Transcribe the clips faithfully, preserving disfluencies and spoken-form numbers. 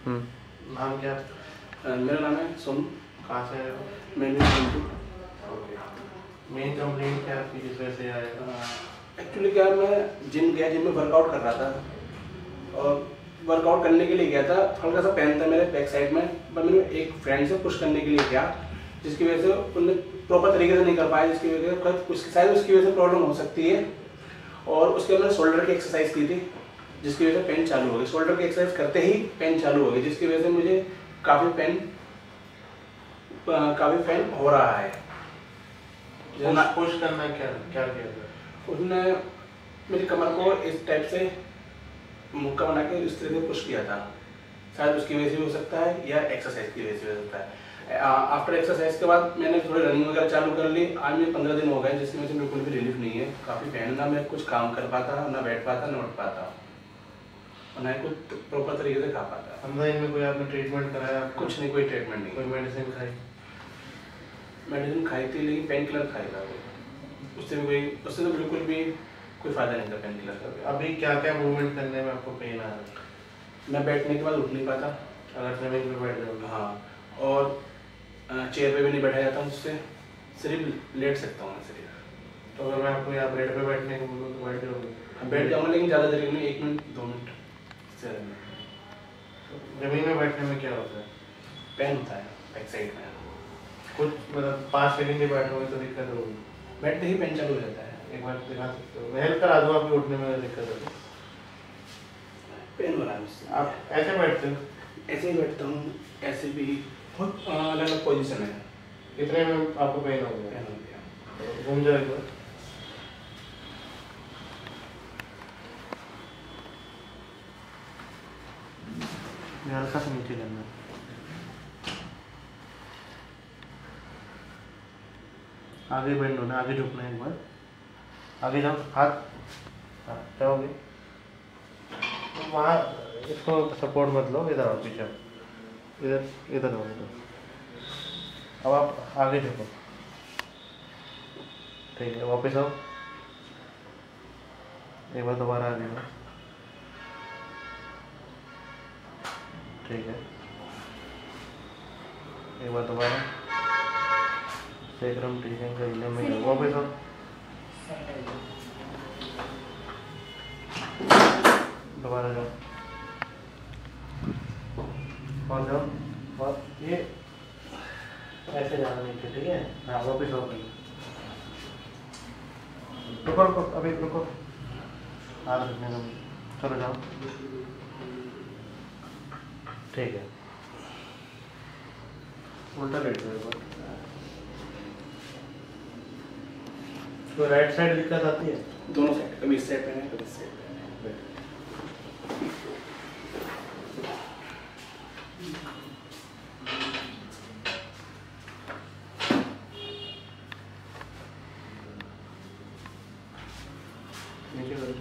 नाम क्या? मेरा नाम है सोनू। कहाँ से आए हो? मैं भी मेन कंप्लेंट क्या आपकी, किस वजह से आए? एक्चुअली क्या मैं जिम गया, जिम में वर्कआउट कर रहा था और वर्कआउट करने के लिए गया था। हल्का सा पेन था मेरे बैक साइड में, पर मैंने एक फ्रेंड से पुश करने के लिए गया, जिसकी वजह से उन्होंने प्रॉपर तरीके से नहीं कर पाया, जिसकी वजह से उसकी शायद उसकी वजह से प्रॉब्लम हो सकती है। और उसके बाद मैंने शोल्डर की एक्सरसाइज की थी, जिसकी वजह से पेन चालू हो गई। शोल्डर की एक्सरसाइज करते ही पेन चालू हो गई, जिसकी वजह से मुझे काफ़ी पेन काफ़ी पेन हो रहा है। पुश करना क्या क्या किया? उसने मेरी कमर को इस टाइप से मुक्का बना के इस तरह से पुश किया था। शायद उसकी वजह से हो सकता है या एक्सरसाइज की वजह से हो सकता है। आफ्टर एक्सरसाइज के बाद मैंने थोड़ी रनिंग वगैरह चालू कर ली। आज मेरे पंद्रह दिन हो गए, जिसकी वजह से बिल्कुल भी रिलीफ नहीं है। काफ़ी पेन, ना मैं कुछ काम कर पाता, ना बैठ पाता, ना उठ पाता, और ना कुछ प्रॉपर तरीके से खा पाता। पंद्रह दिन में कोई आपने ट्रीटमेंट कराया? कुछ नहीं, कोई ट्रीटमेंट नहीं। कोई मेडिसिन खाई? मेडिसिन खाई थी, लेकिन पेन किलर खाई था। उससे भी कोई उससे तो बिल्कुल भी कोई फ़ायदा नहीं था पेन किलर का। अभी क्या क्या मूवमेंट करने में आपको पेन आ रहा है? मैं बैठने के बाद उठ नहीं पाता, अगर जमीन पे बैठ जाओगे? हाँ, और चेयर पे भी नहीं बैठा जाता मुझसे, सिर्फ लेट सकता हूँ मैं सिर्फ। तो अगर मैं आपको यहाँ बेड पे बैठने को बोलूँ तो बैठ जाओगे? बैठ जाऊँगा, लेकिन ज़्यादा देर नहीं, एक मिनट दो मिनट से। जमीन में बैठने में क्या होता है? पेन होता है बैक साइड में। कुछ मतलब पाँच सेकंड ही बैठोगे तो दिक्कत होगी? बैठते ही पेन चालू हो जाता है। एक बार दिखा सकते हो? मैं हेल्प करा दूँ आपको, उठने में दिक्कत होगी? पेन हो रहा है मुझसे। आप ऐसे बैठते हो? ऐसे ही बैठता हूँ, ऐसे भी बहुत अलग अलग पोजीशन है। कितने में आपको पेन हो गया? पेन हो गया। घूम जाओ एक बार। हल्का सा नीचे करना, आगे बेंड होना, आगे झुकना है एक बार, आगे जाओ, हाथ हाँ जाओगे वहाँ, इसको सपोर्ट मत लो, इधर आओ पीछे, इधर इधर आओ इधर। अब आप आगे झुको, ठीक है, वापस आओ, एक बार दोबारा आगे जाओ, ठीक है, एक बार दोबारा सेक्रम टीचिंग का इलम में वापस आओ, दोबारा जाओ और जाओ, और ये ऐसे जाना नीचे, ठीक है। हाँ वापस आओ, रुको रुको अभी रुको, हाथ रखने दो, चलो जाओ, ठीक है, उल्टा लेट जाओ। तो राइट साइड दिक्कत आती है? दोनों साइड, कभी इस साइड पे है, कभी इस साइड पे है। नीचे करो,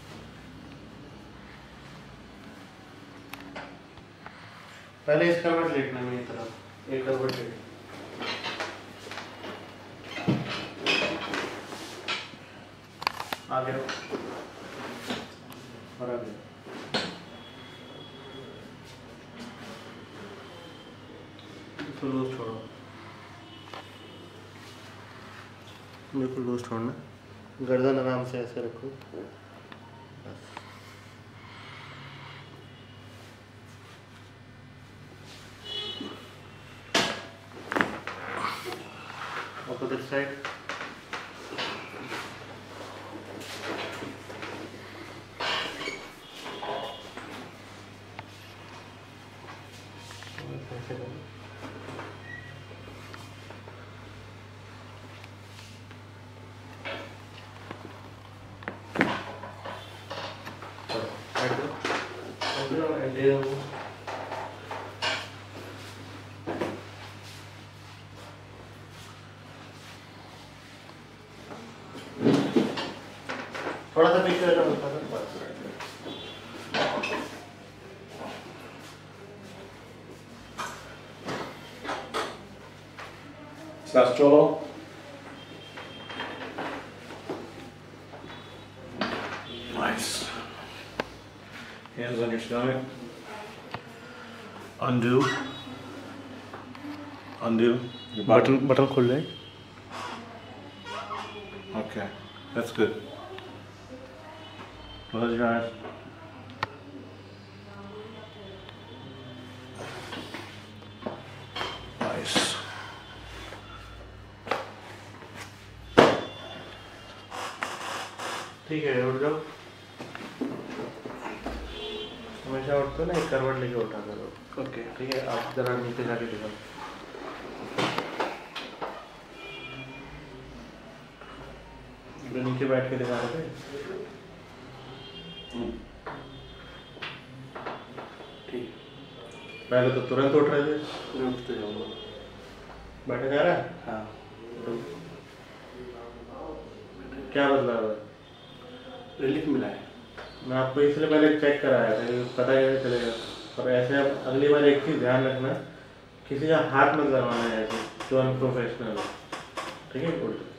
पहले इस करवट लेटना है मेरी तरफ, एक करवट लेट, आगे रहो और आगे, इसको लूज छोड़ो, बिल्कुल लूज छोड़ना, गर्दन आराम से ऐसे रखो, बस। ऑपोजिट साइड, ऐसे करो, थोड़ा सा पीछे हटो, सांस छोड़ो, nice, hands on your stomach, undo, undo. Your bottom. Button button खुल जाए. Okay, that's good. Close your eyes. Nice. ठीक है, उठ जाओ. हमेशा उठते ना एक करवट लेके उठा करो. ओके. ठीक है, आप जरा नीचे जाके दिखाओ. नीचे बैठ के दिखा रहे थे. ठीक. पहले तो तुरंत उठ रहे थे. मैं उठते जाऊँगा. बैठा जा रहा है. हाँ. क्या बदला हुआ? रिलीफ मिला है. मैं आपको इसलिए पहले चेक कराया था कि पता ही नहीं चलेगा. और ऐसे आप अगली बार एक चीज़ ध्यान रखना, किसी का हाथ मत लगाना है ऐसे जो अनप्रोफेशनल है. ठीक है.